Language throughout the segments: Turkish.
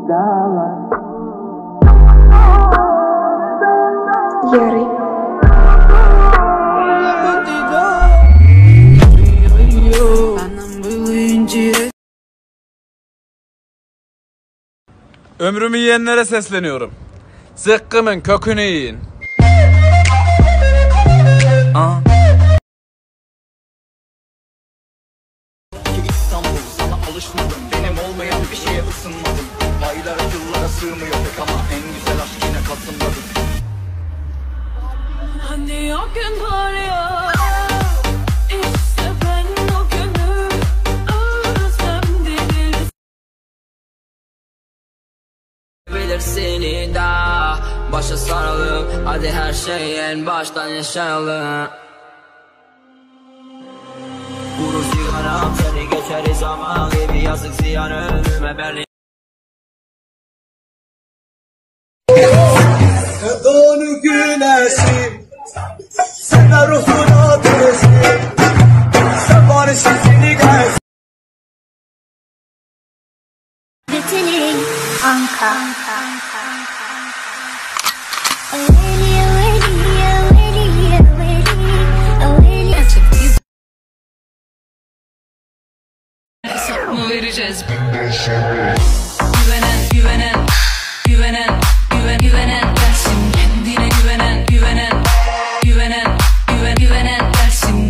Yeri. Ömrümü yiyenlere sesleniyorum. Zıkkımın kökünü yiyin. İstanbul sana alışmadım, benim olmayan bir şeye ısınmadım. Aylara yıllara sığmıyor pek ama en güzel aşk yine Kasım'dadır. Hani o gün var ya, işte ben o günü özlem değil. Bilir seni daha başa saralım, hadi her şeyi en baştan yaşayalım. Vurur sigaram seni geçeriz zaman gibi, yazık ziyan ömrüme Berlin. Donu güneşi, sen ruhun ateşi, sen barışın seni gelsin. Bitirin Anka. Hesap mı vereceğiz? Güvenen gelsin. Kendine güvenen gelsin.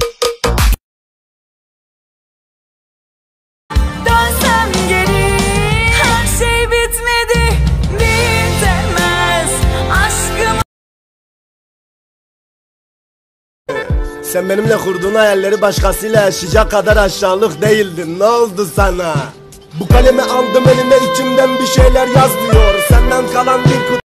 Dönsem geri, her şey bitmedi, bitemez aşkım. Sen benimle kurduğun hayalleri başkasıyla yaşayacak kadar aşağılık değildin. Ne oldu sana? Bu kalemi aldım elime, içimden bir şeyler yaz diyor. Senden kalan bir kutu.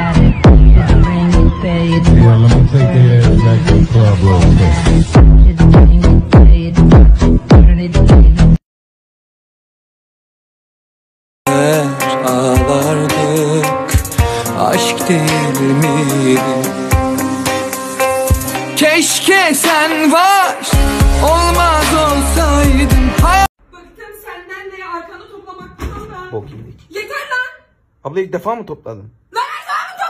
Ağlardık, aşk değil miydi? Keşke sen var, olmaz olsaydın. Bıktım senden de arkanı toplamaktan da. Bok yedik. Yeter lan! Abla ilk defa mı topladın? Lan her zaman mı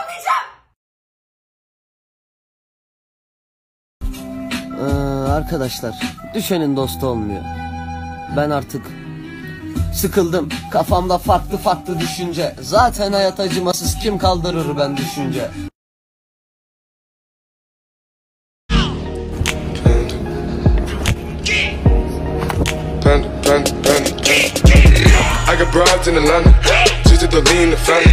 toplayacağım? Arkadaşlar, düşenin dostu olmuyor. Ben artık sıkıldım. Kafamda farklı düşünce. Zaten hayat acımasız, kim kaldırır ben düşünce. I got broads in Atlanta, just to lean the family.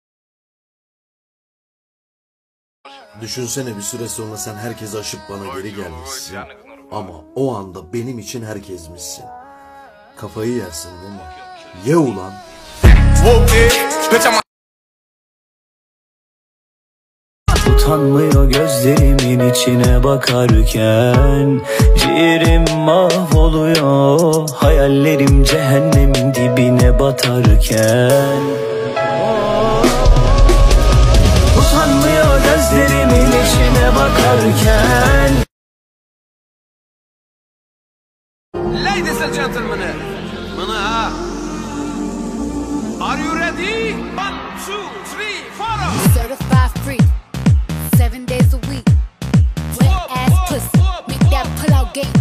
Düşünsene, bir süre sonra sen herkesi aşıp bana geri gelmişsin. Ama o anda benim için herkesmişsin. Kafayı yersin değil mi? Ye ulan. Utanmıyor gözlerimin içine bakarken, ciğerim mahvoluyor, hayallerim cehennemin dibine batarken. Utanmıyor gözlerimin içine bakarken. Ladies and gentlemen, are you ready? 1, 2, 3, 4. Certified free, 7 days a week. Wet ass pussy, make that pull out game.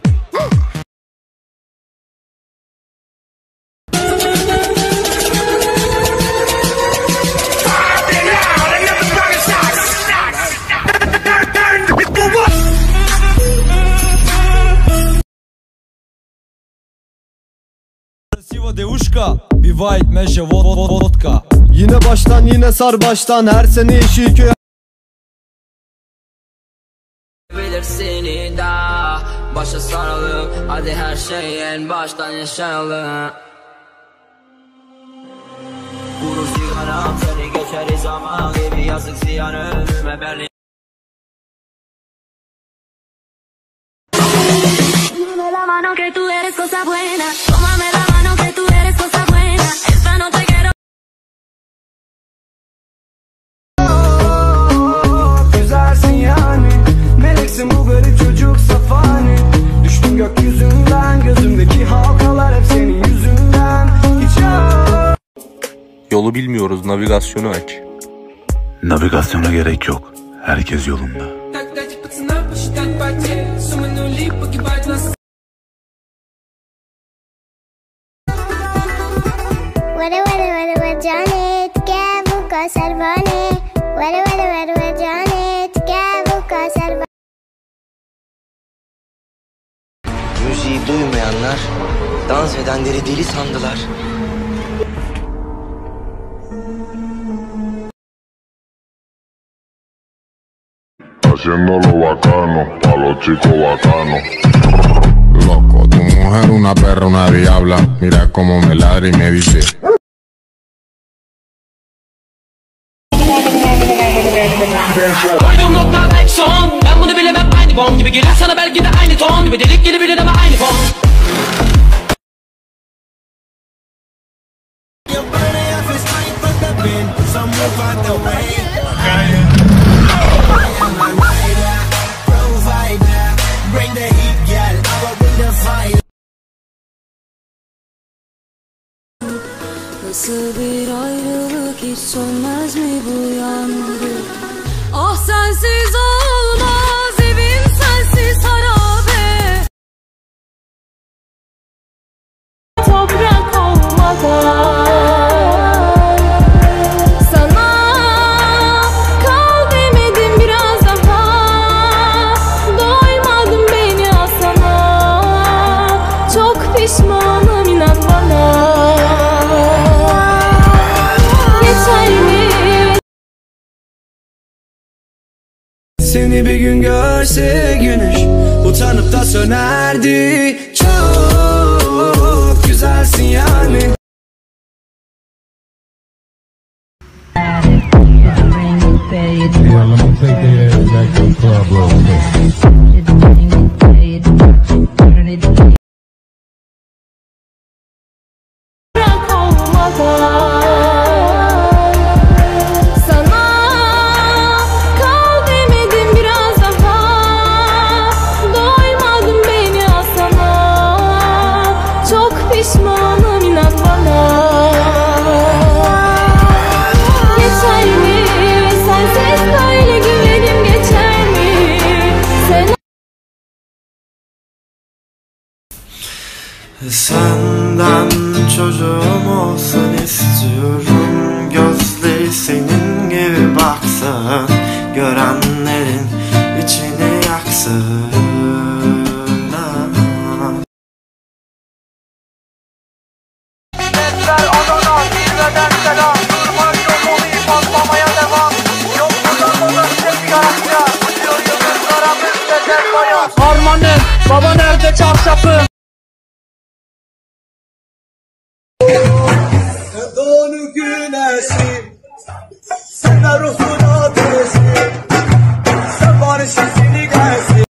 Devuşka, bir white meşe vodka. Yine baştan, yine sar baştan, her sene Yeşilköy. Bilir seni daha başa saralım, hadi her şeyi en baştan yaşayalım. Vurur sigaram seni geçeriz zaman gibi, yazık ziyan ömrüme Berlin. Dame la mano que tú eres cosa buena. Tómame la mano que tú eres cosa buena. Esta noche quiero. Güzelsin yani, meleksin bu garip çocuk safani. Düştüm gökyüzünden, gözümdeki halkalar hep senin yüzünden. Hiç Yolu bilmiyoruz, navigasyonu aç. Navigasyona gerek yok. Herkes yolunda. Müziği duymayanlar dans edenleri deli sandılar. Haciendo lo bacano, pa' los chicos bacanos. Loco, tu mujer una perra, una diabla. Mira cómo me ladra y me dice. Koyduğum nokta belki son. Ben bunu bilemem aynı bomb gibi gelir sana belki de aynı ton. Bir delik gelebilir ama aynı fon. Nasıl bir ayrılık, hiç sönmez mi bu yangın? Ah sensiz olmaz, evim sensiz harabe. Toprak olmadan sana kal demedim biraz daha. Doymadım beni asana. Çok pişmanım inan bana. Seni bir gün görse güneş utanıp da sönerdi. Çok güzelsin yani. Pişmanım inan bana. Geçer mi? Sensiz böyle günlerim geçer mi? Senden çocuğum olsun istiyorum. Gözleri senin gibi baksın, görenlerin içini yaksın. Harmanım, baba nerede çarşafım? Doğru güneşim, sen de ruhun ateşi, sen barışın seni gelsin.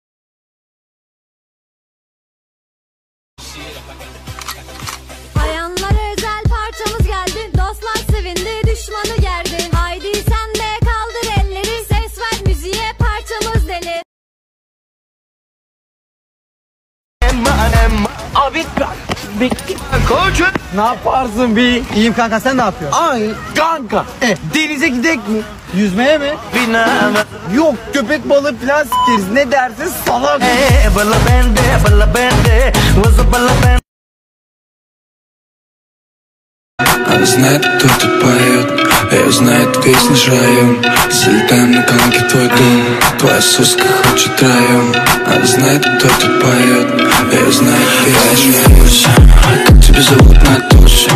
Bayanlara özel parçamız geldi. Dostlar sevindi, düşmanı gerdi. Haydi sen de kaldır elleri. Ses ver müziğe, parçamız deli. Abi bekle. Koçum. Ne yaparsın bir? İyiyim kanka, sen ne yapıyorsun? Ay kanka. Denize gidek mi? Yüzmeye mi? Binemem. Yok, köpek balığı falan sikeriz. Ne dersin salak? Bala bende. Vızı bala bende. Она знает, кто тут поет, а я знаю, весь наш район. Залетаем на коленки в твой дом, твоя соска хочет район. Она знает, кто тут поет, а я знаю, весь наш район. Как тебя зовут, Натоша?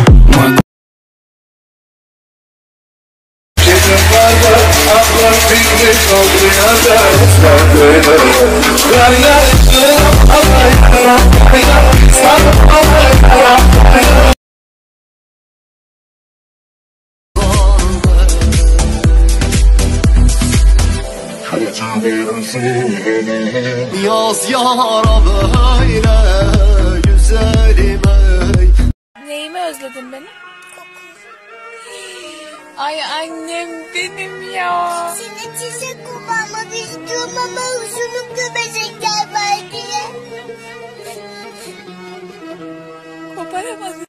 Yaz yara böyle güzelim ey. Neyimi özledin beni? Ay annem benim ya. Seni çiçek kullanmak istiyorum ama uzunluk göbecekler var diye. Koparamadım.